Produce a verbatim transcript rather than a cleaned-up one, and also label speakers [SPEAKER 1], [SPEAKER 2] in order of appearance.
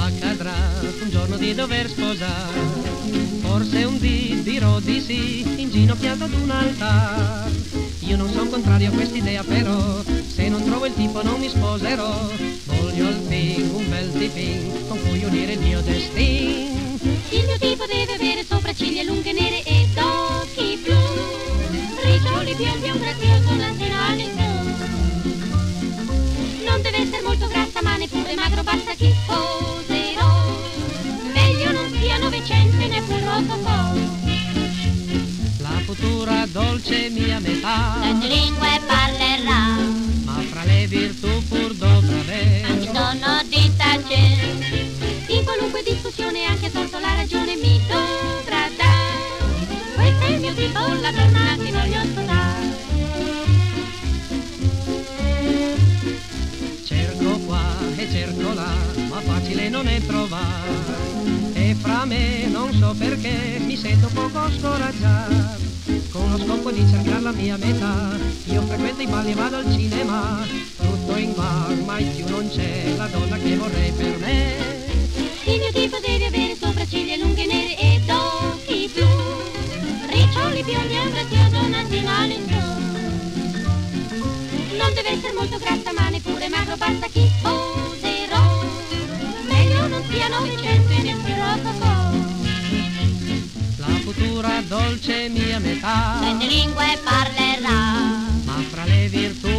[SPEAKER 1] accadrà un giorno di dover sposare. Forse un dì dirò di sì, inginocchiato ad un altare. Io non sono contrario a quest'idea però, se non trovo il tipo non mi sposerò. Voglio al fin un bel tipin con cui unire il mio destin.
[SPEAKER 2] Il mio tipo deve avere sopracciglia lunghe nere ed occhi blu, riccioli biondi e un grazioso nasino all'insù. Non deve essere molto grassa ma neppure magro, basta chi sposerò. Meglio non sia novecento né pur rococò.
[SPEAKER 1] La futura dolce mia metà
[SPEAKER 2] Sette lingue parlerà,
[SPEAKER 1] ma fra le virtù pur dovrà avere
[SPEAKER 2] anche dono di tace. In qualunque discussione anche a torto la ragione mi dovrà dare. Questo è il mio tipo, la donna che voglio sposare.
[SPEAKER 1] Cerco qua e cerco là, ma facile non è trovare. E fra me non so perché mi sento poco scoraggiato. Con lo scopo di cercare la mia metà, io frequento i balli e vado al cinema. Tutto in bar, mai più non c'è la donna che vorrei per me.
[SPEAKER 2] Il mio tipo deve avere sopracciglia lunghe nere ed occhi blu, riccioli biondi e un grazioso nasino all'insù. Non deve essere molto grassa ma neppure magro, basta chi sposerò. Meglio non sia novecento e neppure rococò.
[SPEAKER 1] La futura dolce mia metà
[SPEAKER 2] Sette lingue parlerà,
[SPEAKER 1] ma fra le virtù